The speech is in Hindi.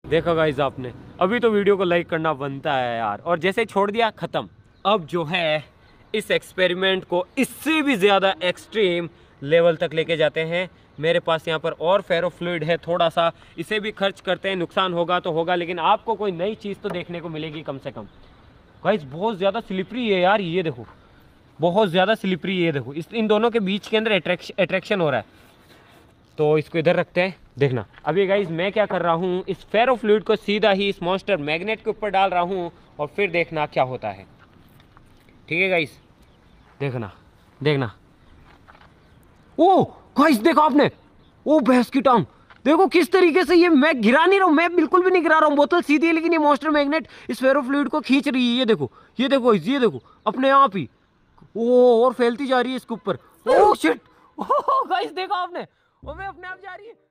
देखा गाइस आपने, अभी तो वीडियो को लाइक करना बनता है यार, और जैसे छोड़ दिया खत्म। अब जो है इस एक्सपेरिमेंट को इससे भी ज़्यादा एक्सट्रीम लेवल तक लेके जाते हैं। मेरे पास यहाँ पर और फेरो फ्लूइड है थोड़ा सा, इसे भी खर्च करते हैं। नुकसान होगा तो होगा, लेकिन आपको कोई नई चीज़ तो देखने को मिलेगी कम से कम। गाइस बहुत ज़्यादा स्लिपरी है यार, ये देखो बहुत ज़्यादा स्लिपरी, ये देखो इन दोनों के बीच के अंदर अट्रैक्शन हो रहा है। तो इसको इधर रखते हैं, देखना। अभी गाइज मैं क्या कर रहा हूँ, इस फेरो फ्लूइड को सीधा ही इस मॉन्स्टर मैग्नेट के ऊपर डाल रहा हूँ, और फिर देखना क्या होता है। ठीक है गाइज, देखना देखना। ओ गाइज देखा आपने, ओ भैंस की टांग, देखो किस तरीके से ये, मैं गिरा नहीं रहा हूँ, मैं बिल्कुल भी नहीं गिरा रहा हूँ, बोतल सीधी है, लेकिन ये मॉन्स्टर मैग्नेट इस फेरो फ्लूइड को खींच रही है। ये देखो ये देखो ये देखो अपने आप ही, ओ और फैलती जा रही है इसके ऊपर। ओ शिट, ओ गाइस देखा आपने, वो मैं अपने आप जा रही है।